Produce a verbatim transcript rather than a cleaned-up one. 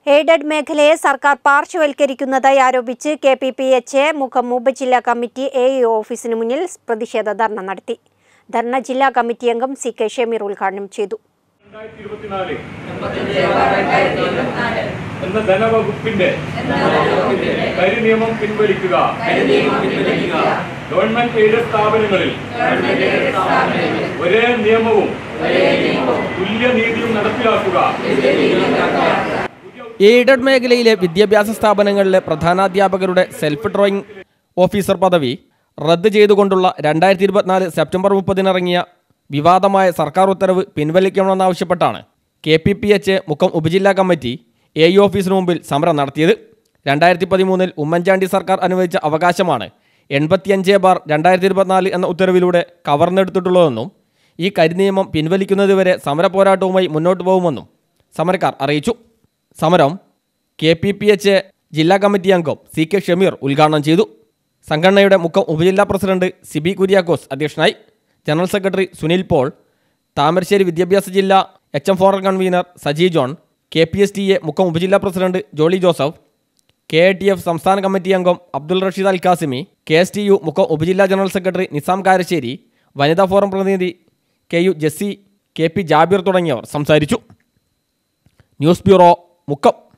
Aided മേഖലയെ സർക്കാർ പാർശ്വവൽക്കരിക്കുന്നതായി ആരോപിച്ച് K P P H Mukkam ഉപജില്ലാ കമ്മിറ്റി എ ഇ ഒ ഓഫീസിന് മുന്നിൽ പ്രതിഷേധ ധർണ നടത്തി. ധർണ ജില്ലാ കമ്മിറ്റി അംഗം സി കെ ഷമീർ ഉദ്ഘാടനം ചെയ്തു. എന്ന ധനവകുപ്പിന്റെ കരിനിയമം പിൻവലിക്കുക. ഗവൺമെന്റ് എയ്ഡഡ് സ്ഥാപനങ്ങളിൽ ഒരേ നിയമവും തുല്യനീതിയും നടപ്പിലാക്കുക. എയ്ഡഡ് മേഖലയിലെ വിദ്യാഭ്യാസ സ്ഥാപനങ്ങളിലെ പ്രധാനാധ്യാപകരുടെ സെൽഫ് ഡ്രോയിങ് ഓഫീസർ പദവി റദ്ദ് ചെയ്തുകൊണ്ടുള്ള രണ്ടായിരത്തി ഇരുപത്തിനാല് സെപ്റ്റംബർ മുപ്പതിനിറങ്ങിയ വിവാദമായ സർക്കാർ ഉത്തരവ് പിൻവലിക്കണമെന്നാവശ്യപ്പെട്ടാണ് K P P H Mukkam ഉപജില്ലാ കമ്മിറ്റി എ ഇ ഓഫീസിന് മുമ്പിൽ സമരം നടത്തിയത്. രണ്ടായിരത്തി പതിമൂന്നിൽ ഉമ്മൻചാണ്ടി സർക്കാർ അനുവദിച്ച അവകാശമാണ് എൺപത്തിയഞ്ച് ബാർ രണ്ടായിരത്തി ഇരുപത്തിനാല് എന്ന ഉത്തരവിലൂടെ കവർന്നെടുത്തിട്ടുള്ളതെന്നും ഈ കരിനിയമം പിൻവലിക്കുന്നതുവരെ സമര പോരാട്ടവുമായി മുന്നോട്ട് പോകുമെന്നും സമരക്കാർ അറിയിച്ചു. സമരം കെ പി പി എച്ച് ജില്ലാ കമ്മിറ്റി അംഗം സി കെ ഷമീർ ഉദ്ഘാടനം ചെയ്തു. സംഘടനയുടെ മുക്കം ഉപജില്ലാ പ്രസിഡന്റ് സിബി കുര്യാക്കോസ് അധ്യക്ഷനായി. General secretary Sunil Paul, Thamarassery വിദ്യാഭ്യാസ ജില്ലാ H M forum convener Saji John, K P S T A Mukkam ഉപജില്ലാ president Jolly Joseph, K A T F സംസ്ഥാന കമ്മിറ്റി അംഗം Abdul Rasheed Al Qasimi, K S T U Mukkam ഉപജില്ലാ ജനറൽ സെക്രട്ടറി നിസാം കാരശ്ശേരി, വനിതാ ഫോറം പ്രതിനിധി K U Jessy, K P Jabir തുടങ്ങിയവർ സംസാരിച്ചു. News bureau Mukkam.